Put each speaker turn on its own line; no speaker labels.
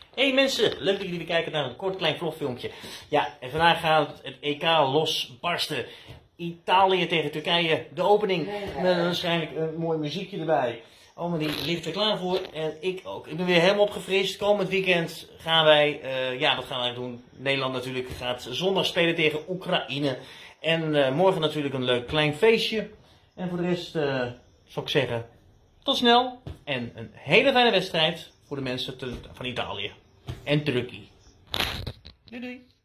Hey mensen, leuk dat jullie weer kijken naar een kort klein vlogfilmpje. Ja, en vandaag gaat het EK losbarsten. Italië tegen Turkije, de opening. Met waarschijnlijk een mooi muziekje erbij. Allemaal die ligt er klaar voor en ik ook. Ik ben weer helemaal opgefrist. Komend weekend gaan wij, wat gaan wij doen? Nederland natuurlijk gaat zondag spelen tegen Oekraïne. En morgen natuurlijk een leuk klein feestje. En voor de rest zou ik zeggen, tot snel. En een hele fijne wedstrijd voor de mensen van Italië en Turkije. Doei doei.